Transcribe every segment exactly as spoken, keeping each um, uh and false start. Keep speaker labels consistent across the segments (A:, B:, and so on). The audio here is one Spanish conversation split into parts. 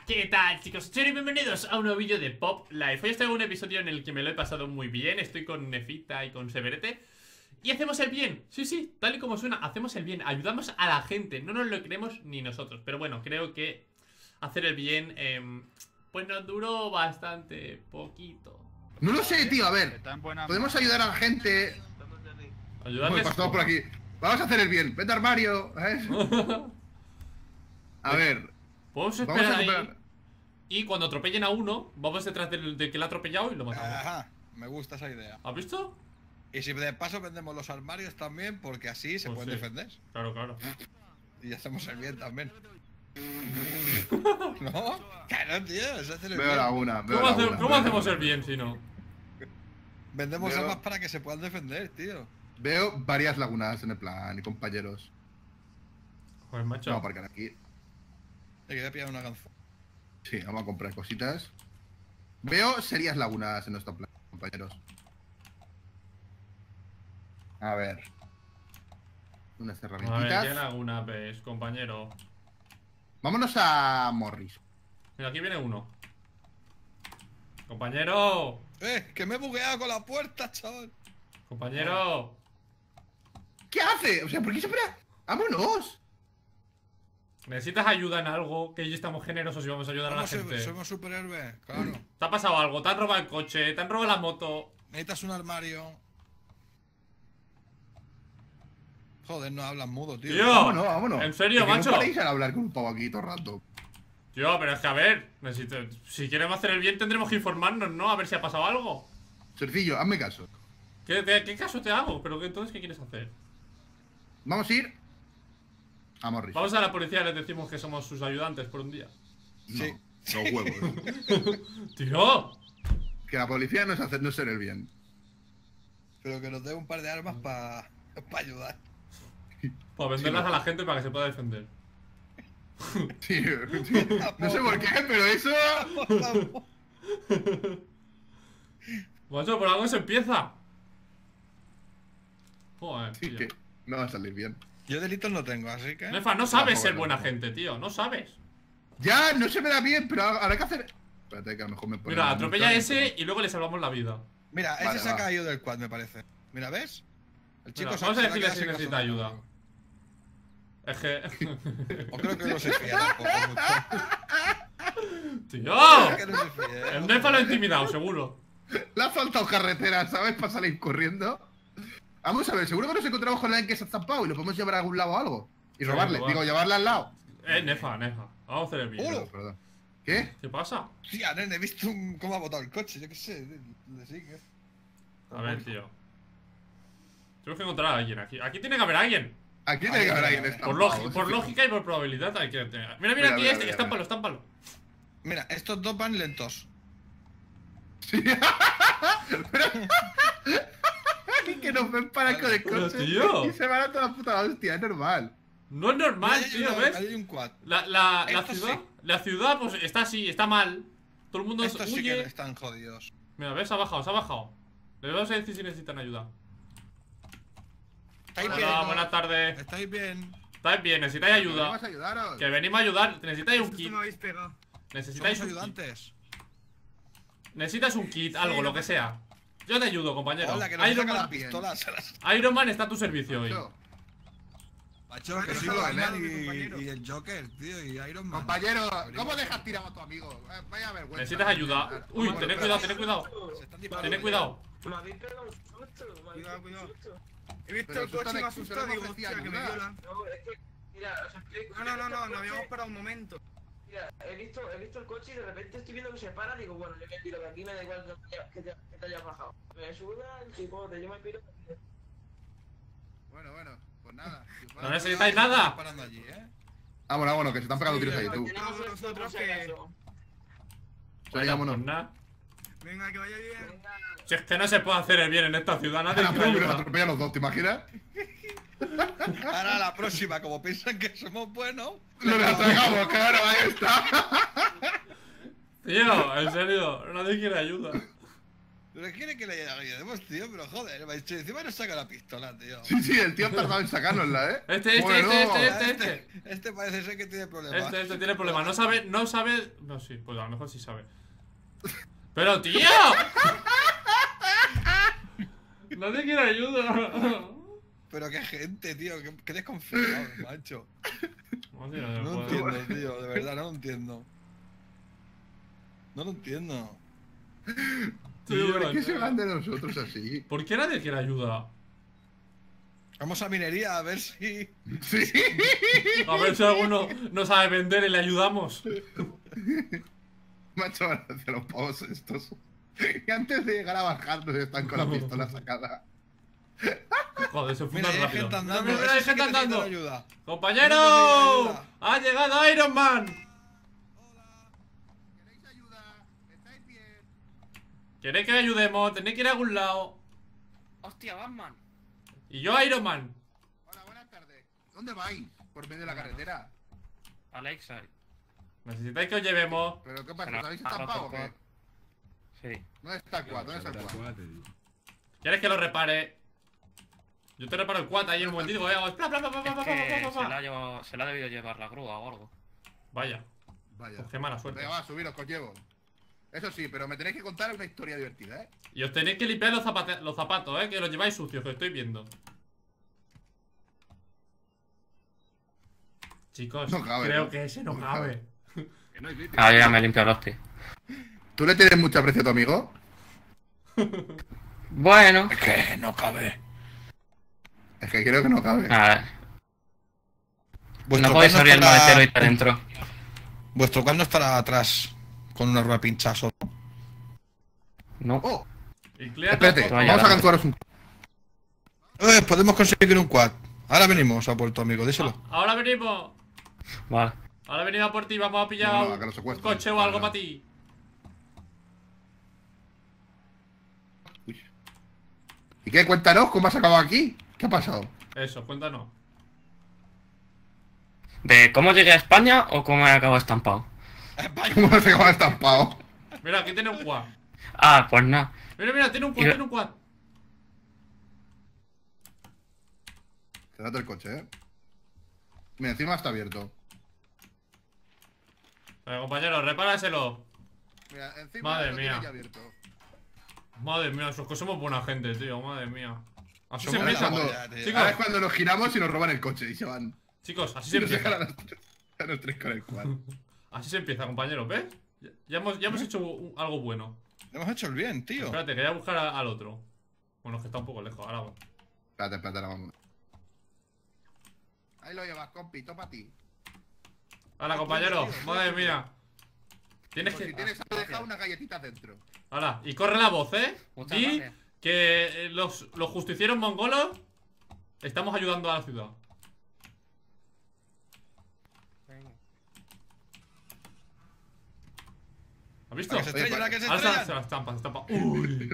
A: ¿Qué tal, chicos? Soy y bienvenidos a un nuevo vídeo de Pop Life. Hoy estoy en un episodio en el que me lo he pasado muy bien. Estoy con Nefita y con Severete y hacemos el bien, sí, sí, tal y como suena. Hacemos el bien, ayudamos a la gente. No nos lo creemos ni nosotros. Pero bueno, creo que hacer el bien eh, pues nos duró bastante poquito.
B: No lo sé, tío, a ver. Podemos ayudar a la gente.
A: Ayudarles.
B: Pasamos por aquí. Vamos a hacer el bien. Vete armario, ¿eh? A ver.
A: Podemos
B: Vamos
A: esperar
B: a
A: ahí,
B: comprar.
A: y cuando atropellen a uno, vamos detrás del, del que le ha atropellado y lo matamos.
C: Ajá, me gusta esa idea.
A: ¿Has visto?
C: Y si de paso vendemos los armarios también, porque así se
A: Pues
C: pueden
A: sí.
C: defender.
A: Claro, claro.
C: Y hacemos el bien también. ¿No? Claro, tío, es hacer el
B: Veo
C: bien.
B: laguna. Veo
A: ¿Cómo, hace-
B: laguna,
A: cómo
B: veo
A: hacemos
B: laguna.
A: el bien si no?
C: Vendemos
B: Veo-
C: armas para que se puedan defender, tío.
B: Veo varias lagunas en el plan, compañeros.
A: Joder, macho.
B: Vamos a aparcar aquí.
C: Te quería pillar una ganza.
B: Sí, vamos a comprar cositas. Veo serias lagunas en nuestro plan, compañeros. A ver. Unas
A: A ver, ¿qué
B: herramientitas.
A: laguna ves, compañero?
B: Vámonos a Morris.
A: Mira, aquí viene uno. Compañero.
C: ¡Eh! ¡Que me he bugueado con la puerta, chaval!
A: Compañero.
B: ¿Qué hace? O sea, ¿por qué se espera? ¡Vámonos!
A: ¿Necesitas ayuda en algo? Que ya estamos generosos y vamos a ayudar a la
C: Vamos,
A: gente.
C: somos superhéroes, claro.
A: ¿Te ha pasado algo? ¿Te han robado el coche? ¿Te han robado la moto?
C: Necesitas un armario. Joder, no hablan mudo, tío.
A: Tío.
B: Vámonos, vámonos.
A: ¿En serio,
B: Es que
A: macho?
B: No paréis a hablar con un pavo aquí todo el rato.
A: Tío, pero es que a ver, necesito... si queremos hacer el bien tendremos que informarnos, ¿no? A ver si ha pasado algo.
B: Sencillo, hazme caso.
A: ¿Qué, te- qué caso te hago? ¿Pero qué, entonces qué quieres hacer?
B: Vamos a ir a Morris.
A: Vamos a la policía y les decimos que somos sus ayudantes por un día.
B: No,
C: Sí.
B: los huevos.
A: ¡Tío!
B: Que la policía no es hacer, no es ser el bien.
C: Pero que nos dé un par de armas para ayudar.
A: Para venderlas
B: Sí,
A: a la gente para que se pueda defender.
B: Tío, tío, no sé por qué, pero eso.
A: Macho, por algo se empieza. Joder,
B: Sí,
A: tío.
B: que no va a salir bien.
C: Yo delitos no tengo, así que.
A: Nefa, no sabes
B: Tampoco,
A: ser buena
B: tampoco.
A: gente, tío. No sabes.
B: Ya, no se me da bien, pero ahora hay que hacer. Espérate, que a lo mejor me pone.
A: Mira, atropella a ese y luego le salvamos la vida.
C: Mira, ese
B: Vale,
C: se ha
B: va.
C: caído del quad, me parece. Mira, ¿ves? El chico
A: Mira,
C: se-
A: vamos a
C: se va
A: decirle
C: quedar
A: si
C: sin
A: necesita
C: gasolina.
A: ayuda. Es que...
C: O creo que no se fía tampoco mucho.
A: ¡Tío!
C: Creo que no se fía,
A: El
C: ¿eh?
A: Nefa lo ha intimidado, seguro.
B: Le ha faltado carretera, ¿sabes? Para salir corriendo. Vamos a ver, seguro que nos encontramos con alguien que se ha zampado y lo podemos llevar a algún lado o algo. Y
A: Sí,
B: robarle,
A: robar.
B: digo, llevarle al lado.
A: Eh, Nefa, Nefa. Vamos a hacer el vídeo.
C: Hola.
B: Perdón, perdón. ¿Qué?
A: ¿Qué pasa?
C: Hostia, nene, he visto un- cómo ha botado el coche, yo qué sé. Le sigue.
A: A ver, tío. Tenemos que encontrar a alguien aquí. Aquí tiene que haber alguien.
B: Aquí tiene que haber alguien
A: Por,
B: estampado.
A: lógica,
B: sí,
A: por
B: sí.
A: lógica y por probabilidad hay que tener. Mira, mira,
B: Mira,
A: aquí
B: mira,
A: este.
B: mira,
A: Estámpalo,
B: mira.
A: estámpalo.
C: Mira, estos dos van lentos.
B: Sí. Que nos ven para con el
A: Pero,
B: coche
A: tío.
B: y se van a toda la puta hostia, es normal.
A: No es normal,
C: Ahí hay
A: tío,
C: una-
A: ¿ves?
C: ahí hay un quad.
A: La, la, la
C: Esto
A: ciudad.
C: sí.
A: La ciudad, pues está así, está mal. Todo el mundo
C: Estos sí que
A: huye.
C: están jodidos.
A: Mira, ves, se ha bajado, se ha bajado. Le vamos a decir si necesitan ayuda.
C: ¿Estáis
A: Hola,
C: bien?
A: buenas tardes.
C: ¿Estáis bien?
A: ¿Estáis bien? ¿Necesitáis ayuda?
B: Vamos a ayudaros.
A: Que venimos a ayudar. ¿Necesitáis un
D: Justo
A: kit?
D: me habéis pegado.
A: ¿Necesitáis
C: Somos
A: un kit?
C: ayudantes.
A: Necesitas un kit, algo, lo que sea. Yo te ayudo, compañero.
C: Hola, que nos
A: Iron,
C: saca
A: Man,
C: las pistolas. se las-
A: Iron Man está a tu servicio hoy.
B: Macho,
C: Macho, que
B: Pero
C: soy
B: eso
C: Batman
B: vale,
C: y,
D: compañero.
C: y el Joker, tío, y Iron Man.
B: Compañero,
C: Abrimos.
B: ¿cómo dejas tirado a tu amigo? Eh, Vaya vergüenza.
A: Necesitas ayuda. Uy,
B: Bueno,
A: tened
B: pero-
A: cuidado, tened cuidado.
C: Se están disparando.
A: Tened cuidado.
E: Me habéis pegado un susto, me habéis
D: Cuidado,
E: pegado un
D: cuidado.
E: susto.
D: He visto
B: Pero
D: el coche y me
B: Sultán,
D: ha asustado.
B: pero
D: Digo,
B: no ofrecía
D: hostia, que me
B: ayuda.
D: violan.
E: No, es que, mira, os explico.
D: No, no, no, no,
E: El
D: nos habíamos
E: coche-
D: parado un momento.
E: Mira, he visto, he visto el coche y de repente estoy viendo que se para. Digo, bueno, yo me piro de aquí, me da igual que te, que te, que te hayas bajado. Me suda el chipote, yo me piro.
B: Bueno, bueno, pues nada.
A: No necesitáis nada.
C: Disparando allí, ¿eh?
B: Vámonos, vámonos, que se están pegando
C: Sí,
B: tiros ahí, tú.
E: Tenemos esto,
D: nosotros
E: por si
D: que-
E: acaso.
A: Pues
B: vámonos.
A: nada.
D: Venga, que vaya bien.
E: Venga,
A: Si es que no se puede hacer el bien en esta ciudad, nadie
B: Ahora
A: quiere
B: nos
A: ayuda.
B: atropellan los dos, ¿te imaginas?
C: Ahora la próxima, como piensan que somos buenos.
B: Lo le atragamos, claro, ahí está.
A: Tío, en serio, nadie quiere ayuda.
C: Pero quiere que le ayudemos, tío, pero joder, macho, encima nos saca la pistola, tío.
B: Sí, sí, el tío ha tardado en sacárnosla, ¿eh?
A: Este, este,
B: Bueno.
A: este, este, este, este.
C: Este parece ser que tiene problemas.
A: Este, este tiene problemas. No sabe, no sabe. No, sí, pues a lo mejor sí sabe. ¡Pero tío! Nadie quiere ayuda.
C: Pero qué gente, tío, qué, qué desconfiado, macho.
A: No, tío, no
C: No
A: puedo.
C: entiendo, tío, de verdad, no lo entiendo. No lo entiendo.
B: Tío, ¿por qué
A: tío.
B: se van de nosotros así?
A: ¿Por qué nadie quiere ayuda?
C: Vamos a minería a ver si.
B: Sí.
A: A ver si alguno no sabe vender y le ayudamos.
B: Macho, gracias a los pavos estos. Que antes de llegar a bajarnos están con la pistola sacada.
A: Joder, se
C: Mira,
A: funda
C: hay
A: rápido.
C: gente andando.
A: Mira, mira, hay
C: ese sí que
A: gente
C: necesita
A: andando.
C: ayuda.
A: ¡Compañero!
C: ayuda.
A: ¡Ha llegado Iron Man!
B: ¿Queréis ayuda? ¿Estáis bien?
A: ¿Queréis que le ayudemos? Tenéis que ir a algún lado.
F: Hostia, Batman.
A: Y yo Iron Man.
B: Hola, buenas tardes. ¿Dónde vais? ¿Por medio de la carretera?
F: Alexa.
A: ¿Necesitáis que os llevemos?
B: ¿Pero qué pasa?
F: Pero-
B: ¿Os habéis
F: ah,
B: estampado o
F: no,
B: qué?
F: Sí.
B: ¿Dónde está el quad? ¿Dónde está el quad?
A: ¿Quieres que lo repare? Yo te reparo el quad ahí en un momentito. Voy a hago... pla, pla, pla, pla,
F: Es
A: pla, pla,
F: que
A: pla,
F: se la,
A: pla.
F: ha llevado, se la ha debido llevar la grúa o algo.
A: Vaya,
B: Vaya.
A: pues qué mala suerte.
B: Venga, va, subiros, que os llevo. Eso sí, pero me tenéis que contar una historia divertida, ¿eh?
A: Y os tenéis que limpiar los, zapate- los zapatos, eh, que los lleváis sucios, que estoy viendo. Chicos,
B: No cabe,
A: creo
B: ¿no?
A: que ese no
B: No
A: cabe.
F: Ah, yo ya me he limpiado los pies.
B: ¿Tú le tienes mucho aprecio a tu amigo?
F: Bueno.
B: Es que no cabe. Es que creo que no cabe.
F: Nada.
C: Vuestro
F: No podéis
C: cuadro
F: abrir el
C: estará-
F: maletero y estar dentro.
C: Vuestro cuadro estará atrás con una rueda pinchazo.
F: No.
B: Oh,
A: Inclínate
B: espérate,
A: un poco.
F: Vaya,
B: vamos a
F: vale.
B: cantuaros un...
C: Eh, podemos conseguir un quad. Ahora venimos a por tu amigo, díselo.
A: Ahora venimos.
F: Vale.
A: Ahora venimos a por ti, vamos a pillar
B: No, no,
A: un-
B: que lo
A: un
B: secuestren.
A: coche o
B: Vale,
A: algo
B: no.
A: para ti.
B: Uy. ¿Y qué? Cuéntanos, ¿cómo has acabado aquí? ¿Qué ha pasado?
A: Eso, cuéntanos.
F: ¿De cómo llegué a España o cómo he acabado estampado?
B: ¿Cómo has acabado estampado?
A: Mira, aquí tiene un quad.
F: Ah, pues nada.
A: Mira, mira, tiene un quad,
F: Y-
A: tiene un quad.
B: Cerrate el coche, ¿eh? Mira, encima está abierto.
A: Venga, compañero, repáraselo.
B: Mira, encima
A: Madre
B: lo tiene
A: mía.
B: ya abierto.
A: Madre mía, esos que somos buena gente, tío, madre mía. Así se
C: Somos
A: empieza.
C: la
B: cuando-
C: polla, tío.
A: Chicos.
B: Ahora es cuando nos giramos y nos roban el coche y se van.
A: Chicos, así
B: Y
A: se
B: nos dejan a
A: empieza.
B: los, tres- a los tres con el quad.
A: Así se empieza, compañero, ¿ves? Ya, ya hemos, ya hemos hecho un- algo bueno.
C: Hemos hecho el bien, tío.
A: Espérate, que voy a buscar a- al otro. Bueno, es que está un poco lejos, ahora va.
B: Espérate, espérate, ahora vamos. Ahí lo llevas, compi, topa a ti.
A: Ahora, compañero,
C: tío,
A: madre
C: tío.
A: mía. Tienes
B: Por si
A: que.
B: tienes que dejar unas galletitas dentro.
A: Ahora, y corre la voz, ¿eh?
F: Muchas
A: Y
F: gracias.
A: que eh, los, los justicieros mongolos estamos ayudando a la ciudad. ¿Has visto?
C: La que se estrella, la que se
A: Ahora se,
C: estrella.
A: se la estampa, se estampa. Uy.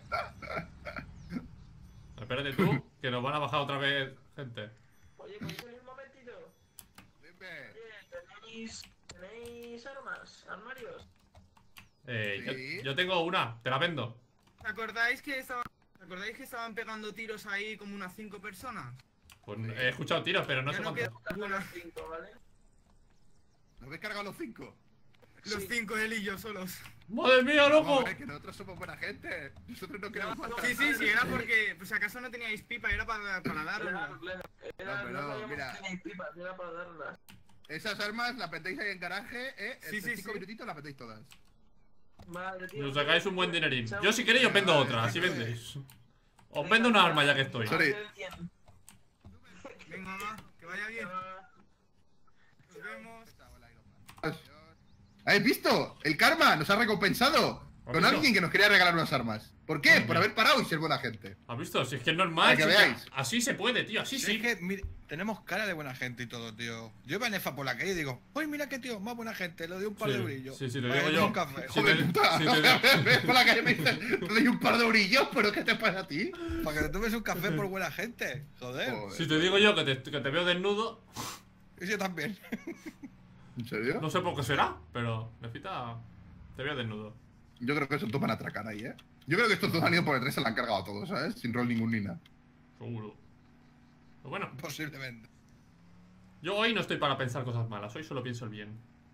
A: Espérate tú, que nos van a bajar otra vez gente.
E: Oye, ¿podéis venir un momentito?
B: Dime.
E: Oye, ¿tenéis, ¿tenéis armas? ¿Armarios?
A: Eh,
B: Sí.
A: yo, yo tengo una, te la vendo.
D: ¿Os acordáis que estaban, ¿os acordáis que estaban pegando tiros ahí como unas cinco personas?
A: Pues he escuchado tiros, pero no
D: Ya
A: sé
D: no
A: cuántos.
D: queda-
E: Buscad
D: Bueno.
E: unos cinco, ¿vale?
B: ¿Nos habéis cargado los cinco?
D: Los
E: Sí.
D: cinco él y yo solos.
A: ¡Madre mía, loco!
B: Hombre, que nosotros somos buena gente. Nosotros no queremos matar.
D: Sí, sí, sí, era porque, pues acaso no teníais pipa, era para, para
E: Claro,
D: darlo.
E: claro. Era,
B: No, pero,
E: no sabíamos
B: mira.
E: que teníais pipas, era para darlas.
B: Esas armas las metéis ahí en garaje, ¿eh?
D: Sí,
B: En
D: sí,
B: cinco
D: sí.
B: minutitos las metéis todas.
E: Madre, tío.
A: Nos sacáis un buen dinerín.
E: Chao.
A: Yo si queréis os vendo
B: Vale,
A: otra, así
B: vale.
A: vendéis. Os vendo una arma ya que estoy.
B: Sorry.
D: Venga, va, que vaya bien.
E: Ah,
D: Nos vemos.
B: ¿Habéis visto? El karma nos ha recompensado
A: ¿Has
B: con
A: visto?
B: alguien que nos quería regalar unas armas. ¿Por qué?
A: Madre
B: Por
A: mía.
B: haber parado y ser buena gente.
A: ¿Has visto? Si es que es normal.
B: Para que
A: si es
B: veáis.
A: así se puede, tío, así
C: Sí,
A: sí.
C: es que mire, tenemos cara de buena gente y todo, tío. Yo iba en Efa por la calle y digo, uy, mira qué tío, más buena gente, le doy un par de
A: Sí,
C: brillos.
A: sí, sí, te
C: Vale,
A: digo
C: dame
A: yo.
C: un café.
A: Sí,
B: Joder,
A: te-
B: puta.
A: sí, te-
B: Ves por la calle y me dices, te doy un par de brillos, pero ¿qué te pasa a ti?
C: Para que te tomes un café por buena gente. Joder.
B: Joder.
A: Si te digo yo que te, que te veo desnudo,
C: Y yo también.
B: ¿En serio?
A: no sé por qué será, pero Nefita, te veo desnudo.
B: Yo creo que eso toman a atracar ahí, ¿eh? Yo creo que estos dos han ido por el tres, se la han cargado a todos, ¿sabes? Sin rol ningún ni nada.
A: Seguro. Pero bueno,
C: Posiblemente.
A: yo hoy no estoy para pensar cosas malas, hoy solo pienso el bien.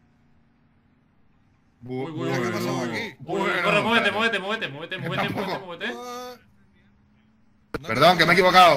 B: Bu-
A: Uy, uy,
B: bueno.
A: uy,
C: ¿qué ha pasado
A: uy,
C: aquí?
A: uy,
B: Bueno,
A: corre, muévete,
B: espérate.
A: muévete, muévete, muévete, muévete, muévete,
B: tampoco.
A: muévete.
C: Ah. No
B: Perdón, que me he equivocado.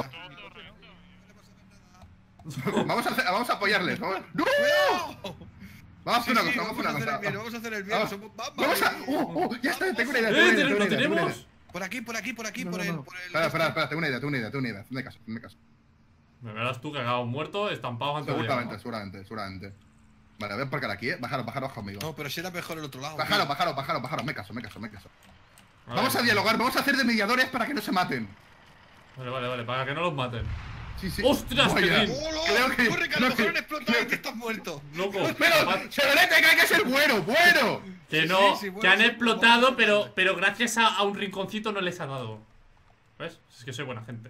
C: Todo
B: Vamos a, hacer- vamos a apoyarles. Vamos, ¡No!
C: ¡Cuidado!
B: Vamos a
C: Sí,
B: hacer una
C: sí,
B: cosa, vamos a
C: vamos a
B: hacer
C: hacer el bien,
B: una cosa.
C: vamos a hacer el bien.
B: Vamos.
C: somos Batman.
B: Vamos a. ¡Oh, oh! Ya está, tengo una idea.
A: ¡Eh!
B: tengo una idea,
A: ¿Lo
B: tengo una idea, tengo una
A: tenemos?
B: idea.
C: Por aquí, por aquí, por aquí,
B: No,
C: por
B: no,
C: el.
B: no.
C: Por el
B: Espera, espera, espera, tengo una idea, tengo una idea, tengo una idea. Hazme caso, hazme caso.
A: Me verás tú cagado muerto, estampado antes de
B: Seguramente,
A: llegar.
B: seguramente, seguramente. Vale, voy a aparcar aquí, eh. Bajaros, bajaros conmigo.
C: No, pero si era mejor el otro lado.
B: Bajaros,
C: tío.
B: bajaros, bajaros, bajaros. Me caso, me caso, me caso.
A: A
B: Vamos
A: ver.
B: a dialogar, vamos a hacer de mediadores para que no se maten.
A: Vale, vale, vale, para que no los maten.
B: Sí, sí.
A: ¡Ostras,
B: Vaya.
A: qué bien!
C: ¡Hola!
B: Creo que-
C: ¡Corre, que a
B: creo
C: lo
B: que-
C: mejor han explotado y te estás muerto!
A: Loco,
B: Pero,
A: capaz-
B: Severete, que hay que ser bueno, bueno.
A: que
C: Sí,
A: no,
C: sí, sí, bueno,
A: que han
C: sí,
A: explotado,
C: bueno,
A: pero,
C: bueno.
A: pero gracias a, a un rinconcito no les ha dado. ¿Ves? Es que soy buena gente.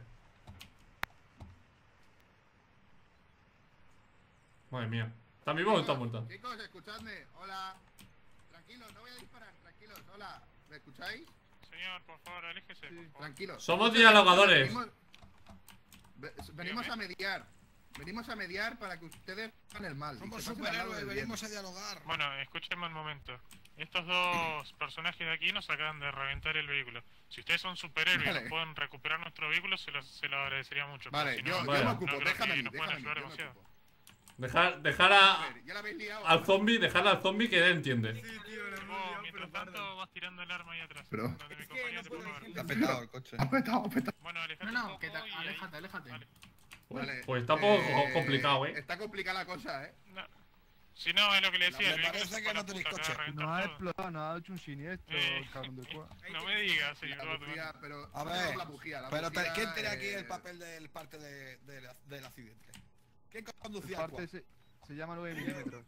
A: Madre mía. ¿Están vivos o están muertos?
B: Chicos, escuchadme. Hola. Tranquilos, no voy a disparar. Tranquilos, hola. ¿Me escucháis?
G: Señor, por favor, aléjese, por favor.
B: Tranquilos.
A: Somos dialogadores.
B: Venimos, ve- venimos a mediar. Venimos a mediar para que ustedes hagan el mal. y
C: Somos
B: se pasen al lado
C: superhéroes,
G: eh,
B: del bien.
C: venimos a dialogar.
G: Bueno, escúchenme un momento. Estos dos personajes de aquí nos acaban de reventar el vehículo. Si ustedes son superhéroes y
B: Vale.
G: nos pueden recuperar nuestro vehículo, se, los, se lo agradecería mucho.
B: Vale,
G: pero si
B: yo,
G: no,
A: vaya.
B: yo me
A: no
B: ocupo.
G: creo
B: déjame a
G: que
B: mí,
G: nos
B: déjame
G: pueden
B: a mí.
G: ayudar
B: Yo me
G: demasiado.
B: ocupo.
A: Dejar, dejar
B: A
A: a,
B: ver, ya la habéis liado.
A: al zombie, dejar al zombie que él entiende.
D: Sí, tío, la hemos
G: Vos,
D: liado,
G: mientras
D: pero
G: tanto,
D: parda.
G: vas tirando el arma ahí atrás.
B: Pero-
G: donde mi
D: Es que
G: compañero
D: no
G: te
D: puedo
G: ponga
D: decir-
C: Te ha petado el coche.
B: Ha petado, ha petado.
G: Bueno, alejate
H: No,
G: un
H: no,
G: poco
H: que te,
G: y ahí-
H: aléjate, aléjate.
G: Vale.
B: Vale.
A: Pues está un poco complicado, eh.
B: Está complicada la cosa, eh.
G: No. Si no, es lo que le decía.
C: Me
G: el vehículo
C: parece
G: se
C: que
G: fue a
C: no
G: la
C: tenéis
G: puta,
C: coche.
G: acaba de reventar
I: No ha
G: todo.
I: explotado, no ha hecho un siniestro,
G: Eh,
I: cabrón de cuá.
G: No me digas, señor
B: La
G: Batman.
B: bujía, pero.
C: A ver,
B: la bujía, la
C: Pero te-
B: bujía,
C: ¿quién tiene aquí
B: eh,
C: el papel del parte de, de la- del accidente? ¿Quién
I: El
C: conducía el
I: parte
C: cual?
I: se, se llama nueve milímetros.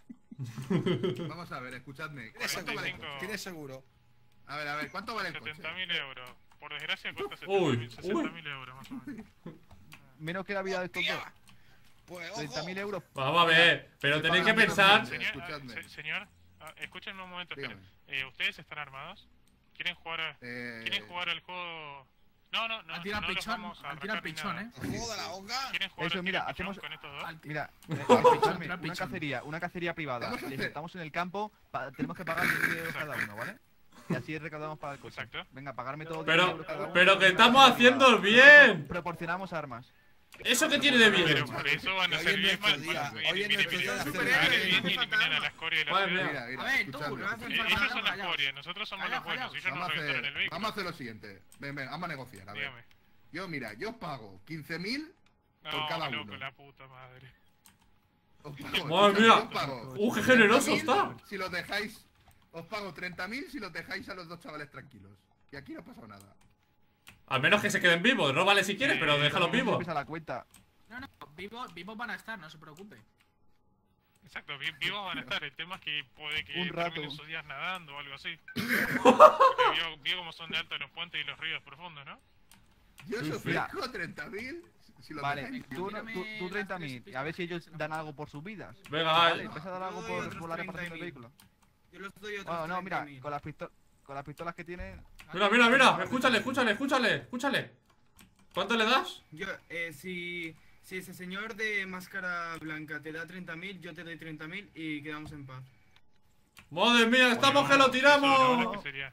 B: Vamos a ver, escuchadme.
C: ¿Tienes
B: ¿Cuánto vale el
G: cuarenta y cinco.
B: coche?
C: ¿Tienes seguro?
B: A ver, a ver, ¿cuánto vale el coche?
G: setenta mil euros. Por desgracia cuesta
A: Uy,
G: sesenta mil euros más o menos.
I: Menos que la vida de estos dos.
C: ¡Hostia! Pues ojo.
I: treinta mil euros.
A: Vamos a ver, pero
B: Se
A: tenéis que
B: pagan
A: pensar.
B: menos.
G: Señor,
B: Escuchadme.
G: ah, se- señor ah, escúchenme un momento, esperen.
B: Dígame.
G: Eh, ¿Ustedes están armados? ¿Quieren jugar, a-
B: Eh,
G: ¿Quieren jugar al juego? No, no, no.
H: Al tirar
G: no los
H: pichón,
G: vamos a
H: al tirar
G: arrancar ni
H: pichón,
G: nada.
H: eh.
C: ¿El juego de la honga?
G: ¿Quieren jugar
I: Eso,
G: al
I: mira,
G: tira pichón
I: hacemos-
G: con estos dos?
H: Al-
I: Mira,
H: Al-
I: eh, escuchadme,
H: tirar
I: una
H: pichón.
I: cacería, una cacería privada.
B: Vamos a
I: Les
B: hacer-
I: estamos en el campo, pa- tenemos que pagar diez mil euros cada uno, ¿vale? Y así recaudamos para el coche.
G: Exacto.
I: Venga, pagarme todo diez mil
A: Pero,
I: euros cada uno.
A: pero que estamos haciendo el bien.
I: Proporcionamos armas.
A: ¿Eso qué tiene de
G: Pero
A: bien?
G: por eso van a
C: Hoy
G: ser
C: en
G: bien
C: nuestro
G: mal.
C: día,
G: Bueno,
C: hoy en
G: mire,
C: nuestro
G: mire,
C: día
G: mire,
C: hacer
G: hagan
C: el
G: el bien y
D: bien.
G: eliminan a la escoria de la
A: Madre
G: ciudad.
A: mía.
B: Mira, mira,
H: A ver, tú,
B: escuchadme.
H: lo haces
G: Eh,
H: para
G: Ellos
H: nada,
G: son la
H: callaos.
G: escoria, nosotros somos los
H: Callaos,
G: buenos.
H: callaos.
G: Ellos
B: Vamos
G: nos
B: a
G: reventaron el
B: hacer,
G: vehículo.
B: vamos a hacer lo siguiente. Ven, ven, vamos a negociar, a ver.
G: Dígame.
B: Yo, mira, yo os pago quince mil por
G: No,
B: cada
G: loco,
B: uno.
G: la puta madre.
B: Os pago,
A: Madre
B: escuchadme,
A: mía.
B: os pago
A: Uh, qué generoso
B: treinta mil
A: está.
B: Si los dejáis, os pago treinta mil si los dejáis a los dos chavales tranquilos. Y aquí no ha pasado nada.
A: Al menos que se queden vivos, no vale si quieres, pero déjalos vivos.
I: Empieza la cuenta.
H: No, no, vivos, vivos van a estar, no se preocupe.
G: Exacto, vi- vivos van a estar. El tema es que puede que
I: Un rato.
G: terminen sus días nadando o algo así. Porque vio, vio cómo son de altos los puentes y los ríos profundos, ¿no?
B: Yo os
I: Sí,
B: ofrezco treinta mil si los
I: Vale,
B: dejáis.
I: tú, no- tú, tú treinta mil. A ver si ellos dan algo por sus vidas.
A: Venga,
I: Vale,
A: vale.
I: ¿vas a dar algo
D: Yo doy
I: por,
D: otros
I: por la reparación del
D: treinta mil.
I: vehículo?
D: Yo los doy otros
I: Bueno, no, mira,
D: treinta mil.
I: con las, pisto- con las pistolas que tienen.
A: Mira, mira, mira. Escúchale, escúchale, escúchale, escúchale. ¿Cuánto le das?
D: Yo, eh, si, si ese señor de máscara blanca te da treinta mil, yo te doy treinta mil y quedamos en paz.
A: Madre mía, estamos que lo
G: Eso,
A: tiramos.
G: ¿no? ¿Qué sería?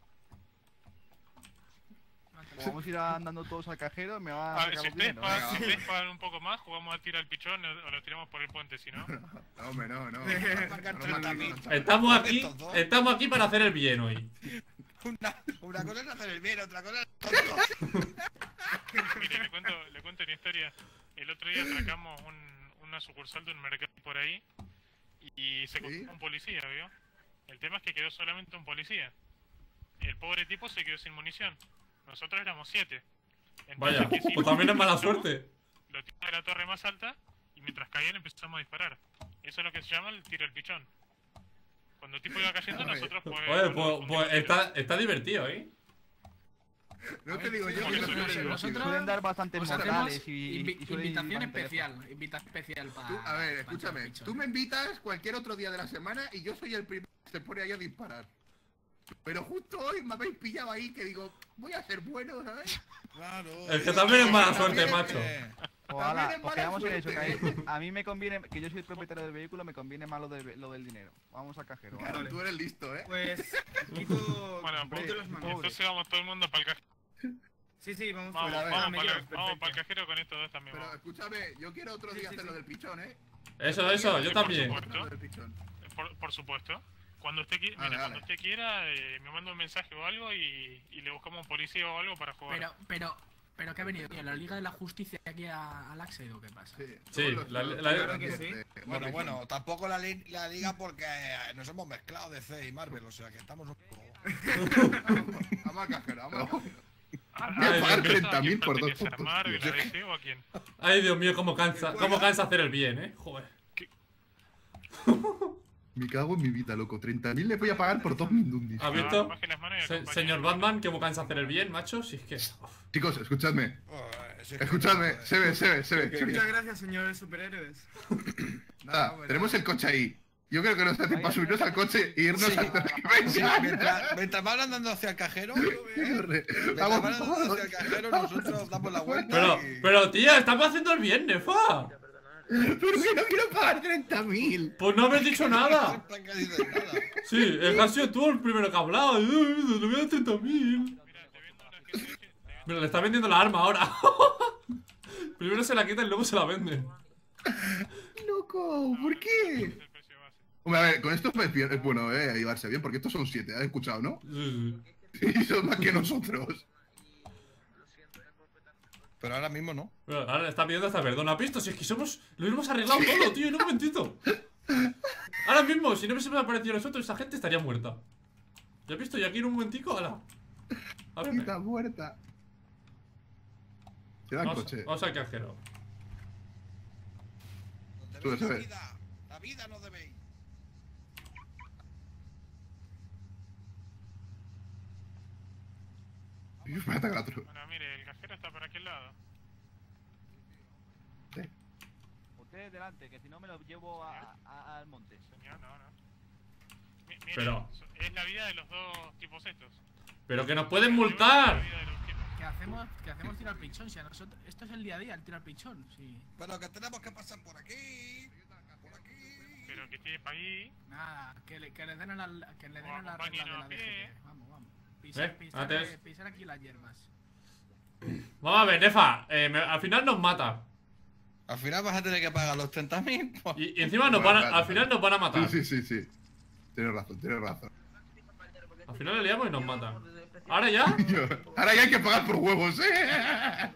I: Como vamos a ir andando todos al cajero, me va
G: A
I: a
G: ver,
I: sacar
G: si
I: los
G: ustedes,
I: dineros.
G: pagan, si ustedes pagan un poco más, jugamos a tirar al pichón o o lo tiramos por el puente, si no.
B: No, hombre, no, no.
C: Pagar
B: No,
C: treinta mil.
B: no, no, no.
A: Estamos aquí,
C: Estos dos.
A: estamos aquí para hacer el bien hoy.
C: Una, una cosa es hacer el bien, otra cosa es tonto.
G: Mire, le cuento, le cuento una historia. El otro día atracamos un, una sucursal de un mercado por ahí y se
B: ¿Sí?
G: encontró un policía, ¿vio? El tema es que quedó solamente un policía. El pobre tipo se quedó sin munición. Nosotros éramos siete. Entonces,
A: Vaya,
G: ¿qué hicimos?
A: pues también es mala
G: Lo tiramos,
A: suerte.
G: Lo tiramos de la torre más alta y mientras caían empezamos a disparar. Eso es lo que se llama el tiro al pichón. Cuando el tipo iba cayendo,
B: Oye,
G: nosotros pues...
A: Oye,
G: bueno,
A: pues,
G: respondimos
A: pues
G: al tiro.
A: está, está divertido, ¿eh?
B: No te digo yo
G: Por
B: que
G: eso
B: no
G: yo
B: soy
G: digo,
H: nosotros-
I: Suelen dar bastantes
H: Os
I: mortales
H: hacemos
I: y,
H: invi-
I: y suelen
H: invitación
I: ir por
H: especial, invitación especial para...
B: Tú, a ver, escúchame. Tú me invitas cualquier otro día de la semana y yo soy el primero que se pone ahí a disparar. Pero justo hoy me habéis pillado ahí que digo, voy a ser bueno, ¿sabes?
C: Claro.
A: Es que también es mala suerte,
C: También
A: macho.
C: que-
I: Ojalá,
B: También es
I: pues
B: mala
I: quedamos en eso, que
B: suerte.
I: a, a mí me conviene, que yo soy el propietario del vehículo, me conviene más lo, de- lo del dinero. Vamos al cajero. ¿vale?
B: Claro, tú eres listo, ¿eh?
D: Pues quito,
G: Bueno,
D: quito
G: pues,
D: los mandos.
G: entonces vamos todo el mundo para el cajero.
D: Sí, sí, vamos
G: Vamos,
B: Pero a ver,
G: vamos,
D: me
G: para,
D: llevas,
G: el- vamos
D: perfecto.
G: para el cajero con estos dos también.
B: Pero
G: Vamos.
B: escúchame, yo quiero otro
D: Sí,
B: día
D: sí,
B: hacer
D: sí.
B: lo del pichón, ¿eh?
A: Eso, eso, yo
G: Sí, por
A: también.
G: supuesto.
B: Lo del pichón.
G: Por, por supuesto. Cuando usted, qui-
B: Vale,
G: mire,
B: vale.
G: cuando usted quiera, eh, me manda un mensaje o algo y, y le buscamos un policía o algo para jugar.
H: Pero, pero, pero ¿qué ha venido, tío? ¿La Liga de la Justicia aquí a, al Axe o qué pasa?
B: Sí,
A: Sí,
B: todos los-
A: la-
B: los-
A: la-
B: los-
D: Claro que
B: los-
D: sí.
B: de-
C: Bueno,
B: Morrison.
C: bueno, tampoco la, li- la liga porque eh, nos hemos mezclado de C y Marvel, o sea que estamos un poco...
B: Vamos al cajero, vamos al cajero.
G: Ah,
B: Voy a
G: ah,
B: pagar
G: ¿a quién
B: treinta mil por dos
G: pertenece? ¿A
B: puntos,
G: Marvel,
B: tío.
G: a D C o a quién?
A: Ay, Dios mío, cómo cansa, cómo cansa hacer el bien, eh. Joder.
B: Me cago en mi vida, loco. treinta mil le voy a pagar por dos mindundis.
A: ¿Has
G: Ah,
A: visto?
G: baje las manos y
A: Se-
G: acompañe.
A: señor Batman, cómo cansa hacer el bien, macho. Si es que. Uf.
B: Chicos, escuchadme.
C: Oh, si es que-
B: Escuchadme. Se ve, se ve, se ve. se ve.
D: Muchas gracias, señores superhéroes.
B: Nada, tenemos el coche ahí. Yo creo que nos hace para subirnos al coche e irnos
C: Sí.
B: antes de que
C: Sí,
B: vengan.
C: mientras, mientras van andando hacia el cajero,
B: Corre.
C: mientras
B: Vamos,
C: van andando
B: vamos.
C: hacia el cajero, nosotros damos la vuelta
A: Pero,
C: y...
A: pero, tía, estamos haciendo el bien, Nefa.
B: Pero que no quiero pagar treinta mil.
A: Pues no habéis dicho nada.
C: Están casi de nada.
A: Sí, el que has sido tú el primero que ha hablado. Le voy a dar treinta mil.
G: Mira, te vendo una que te- te-
A: Mira, le está vendiendo la arma ahora. Primero se la quita y luego se la vende.
B: Loco, ¿por qué?
G: el precio base.
B: Hombre, a ver, con esto es bien- es bueno, eh, llevarse bien, porque estos son siete, ¿has escuchado, no?
A: Sí,
B: Y son más que nosotros.
C: Pero ahora mismo no.
A: Pero ahora le está pidiendo hasta perdón. ¿Has visto? Si es que somos. Lo hemos arreglado todo, tío, en un momentito. Ahora mismo, si no hubiésemos aparecido nosotros, esa gente estaría muerta. ¿Ya has visto? Y aquí en un momentico, ala. A ver.
B: Está muerta. Se da el
A: Vamos,
B: coche.
A: vamos al cajero.
C: Donde
B: Sube,
C: veis la
B: sube.
C: vida, la vida no debéis.
B: Y os voy a atacar a otro.
G: Bueno, mire, el cajero está por aquel lado.
I: Ustedes delante, que si no me lo llevo a- a- al monte.
G: Señor, no, no. Mi- mire,
A: Pero-
G: so- es la vida de los dos tipos estos.
A: Pero que nos pueden
G: La
A: multar.
G: vida de los tipos.
H: ¿Qué hacemos, qué hacemos tiro al pichón? Si a nosotros, esto es el día a día, el tiro al pichón. Sí.
C: Pero que tenemos que pasar por aquí, por aquí.
G: Pero que tiene para ahí.
H: Nada, que le, que le den a la, que le den
G: O
H: a la regla de
G: acompáñenos
H: la
G: a
H: D
G: pie.
H: G T. Vamos, vamos. Pisar,
A: Eh,
H: pisar,
A: antes.
H: eh, pisar aquí las hierbas.
A: Vamos a ver, Nefa. eh, me- al final nos mata.
C: Al final vas a tener que pagar los treinta mil.
A: Y, y encima nos van a, al final nos van a matar.
B: Sí, sí, sí, sí. Tienes razón, tienes razón.
A: Al final le liamos y nos matan. ¿Ahora ya?
B: Yo- Ahora ya hay que pagar por huevos, ¿eh?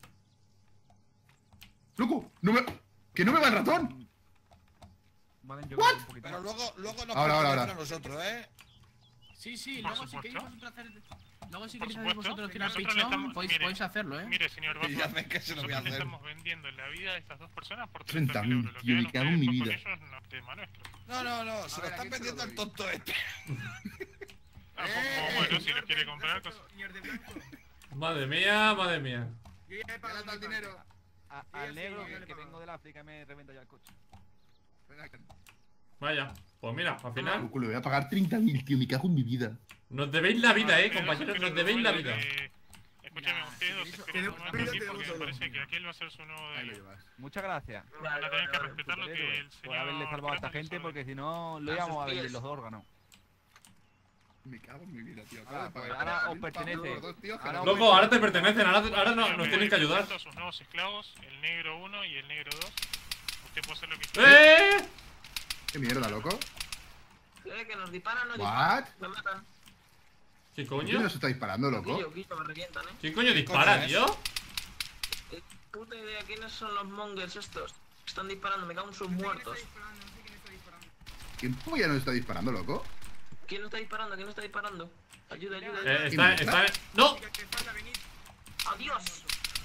B: Loco, no me... que no me va el ratón.
I: Vale, yo creo que un poquito
C: Pero
I: más.
C: luego, luego nos
B: Ahora, ahora,
C: pertenece
B: ahora.
C: a nosotros, ¿eh?
H: Sí, sí,
G: Por
H: luego si
G: supuesto.
H: queréis vosotros hacer. Luego si
G: Por
H: queréis hacer
G: supuesto.
H: vosotros tiro al
G: Nosotros le
H: pichón,
G: estamos-
H: podéis,
G: mire,
H: podéis hacerlo, eh.
G: Mire, señor
C: Y ya
G: Batman,
C: ves que se lo voy a
G: nosotros le
C: hacer.
G: estamos vendiendo la vida de estas dos personas por
B: treinta
G: treinta
B: mil,
G: mil euros. Lo
B: tío,
G: que
B: me
G: hagan
B: cago en mi
G: ustedes con
B: vida.
G: ellos no es tema nuestro.
C: No, no, no, se lo
B: ver, ¿a
C: están
B: quién se lo
C: vendiendo el
B: doy?
C: tonto este.
G: Ah, pues, pues, bueno, si los quiere comprar, pues...
D: Señor de blanco,
A: Madre mía, madre mía.
D: yo ya he pagado
B: Gasta el
D: mi
B: dinero.
D: parte.
I: A-
D: Yo ya
I: al
D: sí,
I: negro,
D: yo ya
I: que,
D: le
I: que
D: pago.
I: vengo del África, me reventa ya el coche.
B: Venga, que-
A: Vaya. Pues mira, al final
B: Loco, le voy a pagar treinta mil, tío, me cago en mi vida.
A: nos debéis la vida, eh,
G: Pero
A: compañeros.
G: eso
A: Nos
G: que
A: debéis la
G: recuerdo
A: vida.
G: que- Escúchame,
H: Ya,
G: ustedes dos
H: eso-
G: esperen
D: tenemos-
G: un momento
D: pero
G: aquí
D: tenemos
G: porque me
D: todo.
G: parece que aquel va a ser su nuevo de
B: Ahí lo
G: ellos.
B: llevas.
I: Muchas gracias
G: Van a tener que respetar lo que
I: Superhéroe,
G: el señor...
I: por haberle salvado a esta
G: Batman les
I: gente,
G: ordene.
I: porque si no, lo
E: A
I: íbamos
E: sus
I: a vender
E: pies.
I: los órganos.
B: Me cago en mi vida, tío.
I: Ahora,
B: Acabo de
I: pues,
B: pagar
I: ahora os
B: treinta mil
I: pertenece.
B: pavos los dos, tío, que
I: Ahora
B: no-
I: os
A: Loco, ahora te pertenecen. Ahora, ahora no,
G: Bueno,
A: nos
G: me
A: tienen que
G: voy
A: ayudar.
G: presento a sus nuevos esclavos, el negro uno y el negro dos. Usted puede hacer lo que
A: ¡Eh!
G: quiera.
B: ¿Qué mierda, loco?
E: Eh, que nos disparan, no
B: ¿What?
E: disparan. Me matan.
A: ¿Qué
B: ¿Quién
A: coño?
B: nos está disparando, loco?
E: Quillo, quillo, me revientan, eh.
A: ¿Quién coño
C: ¿Qué
A: dispara,
C: coño es?
A: tío?
E: Eh, Puta idea, ¿quiénes son los mongers estos? Están disparando, me cago en sus
D: No sé quién
E: muertos.
D: está disparando, no sé quién está disparando.
B: ¿Quién polla nos está disparando, loco?
E: ¿Quién no está disparando? ¿Quién no está disparando? Ayuda, ayuda,
A: Eh,
E: ayuda.
A: está, está. ¡No!
D: Chica, que falta venir.
E: ¡Adiós!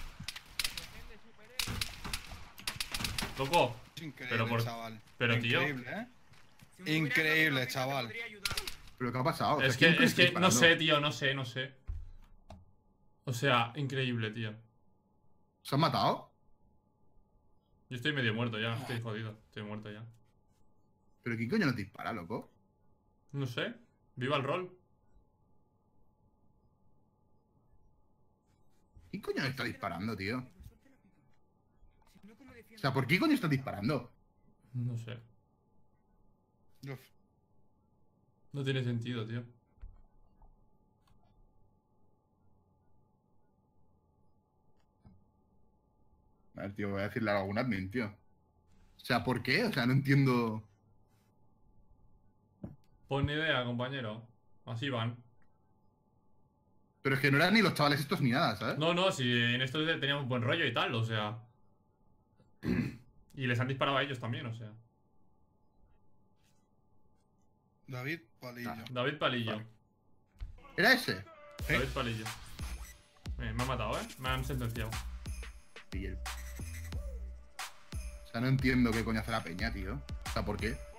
A: Loco.
C: Es increíble,
A: Pero por-
C: chaval.
A: pero, tío.
C: Increíble, ¿eh?
D: Si me hubiera
C: Increíble,
D: dado una pista, te
C: chaval.
D: podría ayudar.
B: ¿Pero qué ha pasado? O sea,
A: Es
B: ¿quién
A: que,
B: coño
A: es
B: está
A: que no
B: disparando?
A: sé, tío, no sé, no sé. O sea, increíble, tío.
B: ¿Se han matado?
A: Yo estoy medio muerto ya, estoy jodido. Estoy muerto ya.
B: ¿Pero quién coño nos dispara, loco?
A: No sé. Viva el rol.
B: ¿Quién coño le está disparando, tío? O sea, ¿por qué coño está disparando?
A: No sé.
C: Uf.
A: No tiene sentido, tío.
B: A ver, tío, voy a decirle a algún admin, tío. O sea, ¿por qué? O sea, no entiendo.
A: Pues ni idea, compañero. Así van.
B: Pero es que no eran ni los chavales estos ni nada, ¿sabes?
A: No, no, si en esto teníamos buen rollo y tal, o sea. Y les han disparado a ellos también, o sea.
C: David Palillo.
B: Ah.
A: David Palillo.
B: Vale. ¿Era ese?
A: David Palillo. Eh, me han matado, ¿eh? Me han sentenciado.
B: Y el- O sea, no entiendo qué coño hace la peña, tío. O sea, ¿por qué?